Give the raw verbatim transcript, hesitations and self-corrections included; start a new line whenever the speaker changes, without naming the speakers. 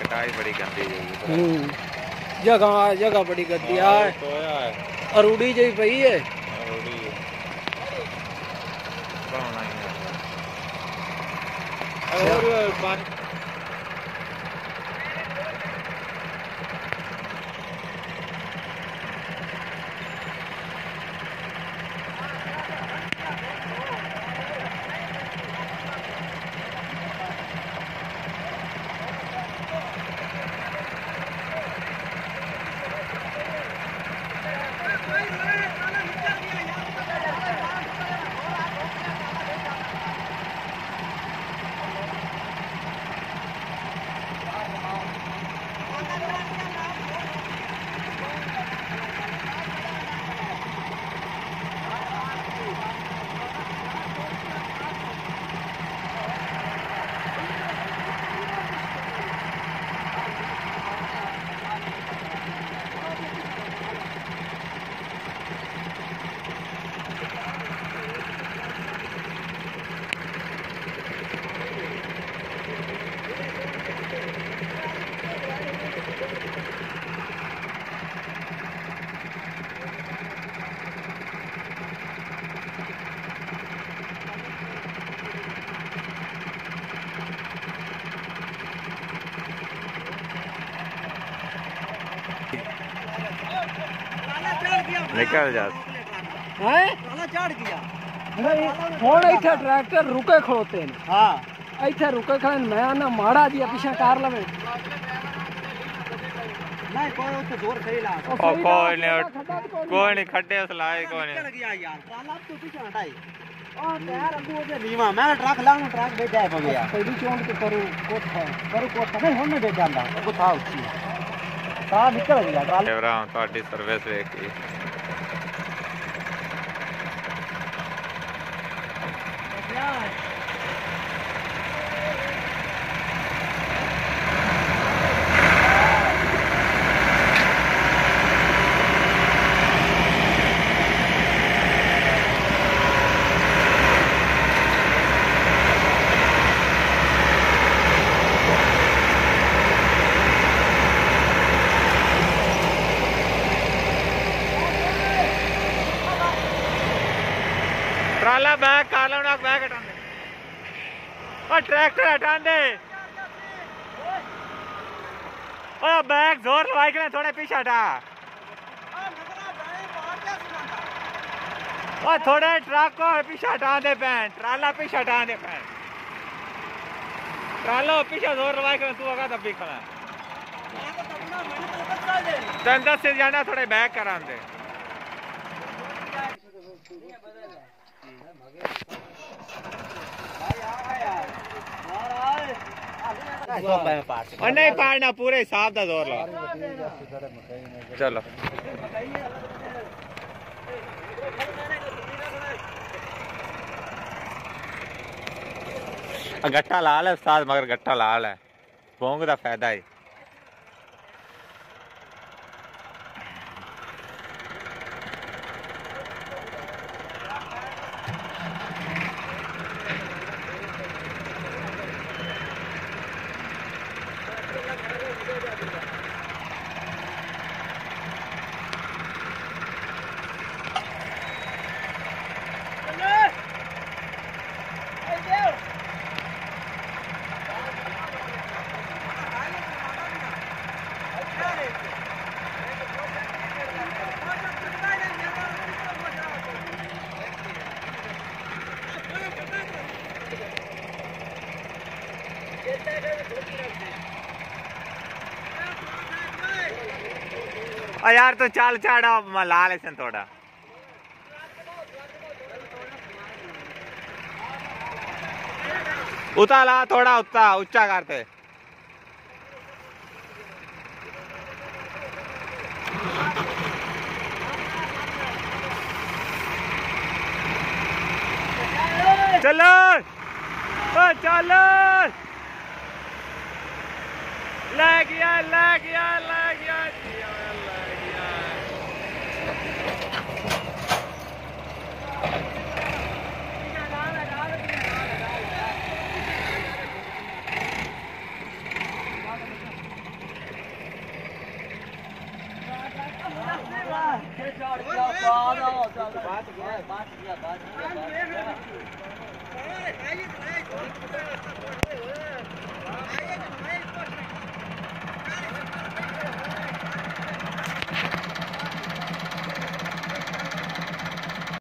कटाई बड़ी गंदी
हम्म जगह जगह बड़ी गंदी है अरूड़ी जी पई है
पानी निकल जा
इथे ट्रैक्टर रुके खड़ोते हैं हाँ इथे रुके खड़े मैं ना माड़ा जी पीछे कार लवे नहीं कोई उसे जोर सही ला
कोई नहीं कोई नहीं खड्डे उस लाए कोई नहीं
लग गया यार साला तू पीछे हटाई और यार अबू दे नीवा मैं ट्रक लाऊं ट्रक भेजा है भैया पहली चोंड के करू कोठा करू कोठा नहीं हमने भेज जांदा वो था उसी ता निकल गया ट्रक
देवरा ਤੁਹਾਡੀ सर्विस ਵੇਖ ਕੇ ट्राला बैग काला ना बैग हटा दे और ट्रैक्टर हटा दे और बैग जोर लगा के थोड़े पीछे हटा और थोड़े ट्रक को पीछे हटा दे पैन ट्राला पीछे हटा दे पैन ट्राला पीछे जोर लगा के तू आगा तब भी खड़ा चंदा से जाना थोड़े बैग करा दे और नहीं पाड़ना पूरे हिसाब का जोर लो चलो गट्टा लाल है उस्ताद मगर गट्टा लाल है भोंग का फायदा है यार तो चाल चाड़ा लाल है थोड़ा उता ला थोड़ा उता ऊंचा करते चलो चलो ले गया ले गया ले गया
बात गया बात किया बात किया